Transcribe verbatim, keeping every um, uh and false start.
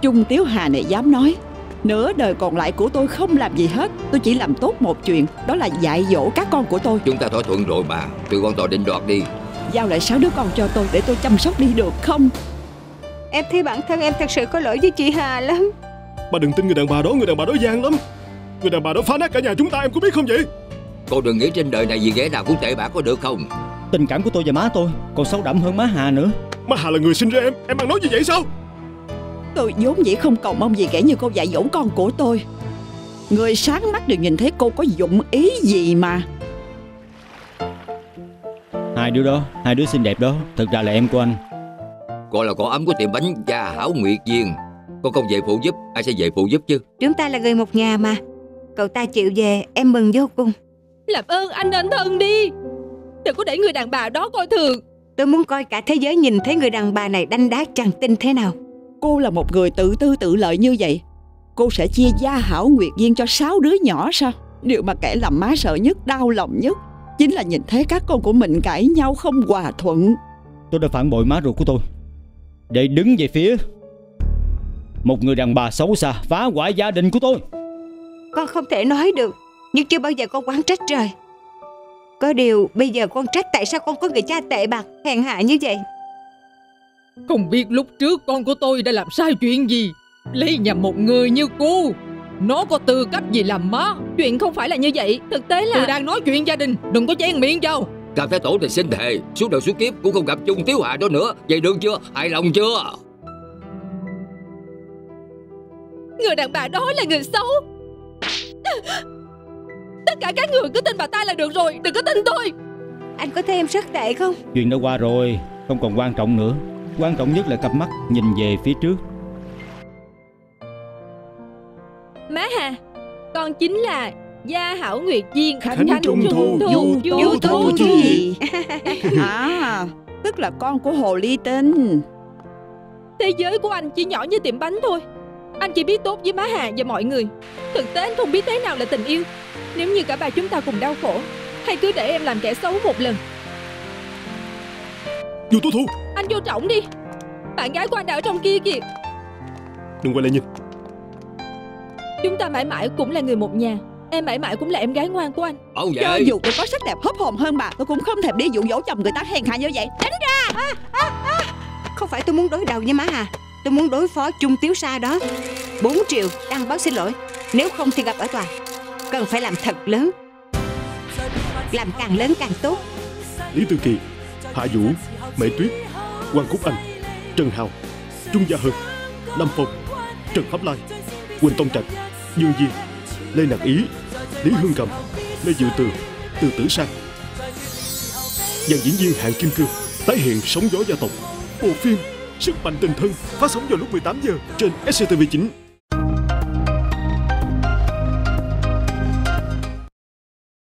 Trung Tiếu Hà này dám nói nửa đời còn lại của tôi không làm gì hết. Tôi chỉ làm tốt một chuyện, đó là dạy dỗ các con của tôi. Chúng ta thỏa thuận rồi mà, tụi con tòa định đoạt đi. Giao lại sáu đứa con cho tôi để tôi chăm sóc đi được không? Em thấy bản thân em thật sự có lỗi với chị Hà lắm. Bà đừng tin người đàn bà đó, người đàn bà đó gian lắm. Người đàn bà đó phá nát cả nhà chúng ta, em có biết không vậy? Cô đừng nghĩ trên đời này gì ghẻ nào cũng tệ bạc có được không? Tình cảm của tôi và má tôi còn sâu đậm hơn má Hà nữa. Má Hà là người sinh ra em, em ăn nói như vậy sao? Tôi vốn dĩ không cầu mong gì kẻ như cô dạy dỗ con của tôi. Người sáng mắt đều nhìn thấy cô có dụng ý gì mà. Hai đứa đó, hai đứa xinh đẹp đó, thực ra là em của anh. Cô là con ấm của tiệm bánh Gia Hảo Nguyệt Viên. Con không về phụ giúp, ai sẽ về phụ giúp chứ? Chúng ta là người một nhà mà. Cậu ta chịu về, em mừng vô cùng. Làm ơn anh nên thân đi, đừng có để người đàn bà đó coi thường. Tôi muốn coi cả thế giới nhìn thấy người đàn bà này đanh đá chẳng tin thế nào. Cô là một người tự tư tự lợi như vậy, cô sẽ chia Gia Hảo Nguyệt Viên cho sáu đứa nhỏ sao? Điều mà kẻ làm má sợ nhất, đau lòng nhất chính là nhìn thấy các con của mình cãi nhau không hòa thuận. Tôi đã phản bội má ruột của tôi để đứng về phía một người đàn bà xấu xa phá hoại gia đình của tôi. Con không thể nói được, nhưng chưa bao giờ con oán trách trời. Có điều bây giờ con trách tại sao con có người cha tệ bạc hèn hạ như vậy. Không biết lúc trước con của tôi đã làm sai chuyện gì, lấy nhầm một người như cô. Nó có tư cách gì làm má? Chuyện không phải là như vậy. Thực tế là tôi đang nói chuyện gia đình, đừng có chen miệng vào. Cà phê tổ thì xin thề suốt đời suốt kiếp cũng không gặp Trung Tiếu Hà đó nữa. Vậy được chưa? Hài lòng chưa? người đàn bà đó là người xấu. Tất cả các người cứ tin bà ta là được rồi, đừng có tin tôi. Anh có thấy em rất tệ không? Chuyện đã qua rồi, không còn quan trọng nữa. Quan trọng nhất là cặp mắt nhìn về phía trước. Má Hà, con chính là Gia Hảo Nguyệt Viên Khánh, Khánh Trung Thu Du Du Thu chứ gì. À, tức là con của Hồ Ly Tinh. Thế giới của anh chỉ nhỏ như tiệm bánh thôi. Anh chỉ biết tốt với má Hà và mọi người. Thực tế anh không biết thế nào là tình yêu. Nếu như cả ba chúng ta cùng đau khổ, hay cứ để em làm kẻ xấu một lần. Du Tú Thu, anh vô trọng đi. Bạn gái của anh đã ở trong kia kìa. đừng quay lại nhìn. Chúng ta mãi mãi cũng là người một nhà. Em mãi mãi cũng là em gái ngoan của anh. Ồ vậy. Cho dù tôi có sắc đẹp hớp hồn hơn bà, tôi cũng không thèm đi dụ dỗ chồng người ta hèn hạ như vậy. Tránh ra. à, à, à. Không phải tôi muốn đối đầu với má Hà, tôi muốn đối phó Trung Tiếu Sa đó. Bốn triệu đăng báo xin lỗi. Nếu không thì gặp ở tòa. Cần phải làm thật lớn, làm càng lớn càng tốt. Lý Tư Kỳ, Hạ Vũ, Mễ Tuyết, Hoàng Cúc Anh, Trần Hào, Trung Gia Hân, Lâm Phong, Trần Pháp Lai, Quỳnh Tông Trạch, Dương Diên, Lê Nặc Ý, Lý Hương Cầm, Lê Dự Tường, Từ Tử Sang. Dàn diễn viên hạng kim cương tái hiện Sóng Gió Gia Tộc. Bộ phim Sức Mạnh Tình Thân phát sóng vào lúc mười tám giờ trên ét xê tê vê chín.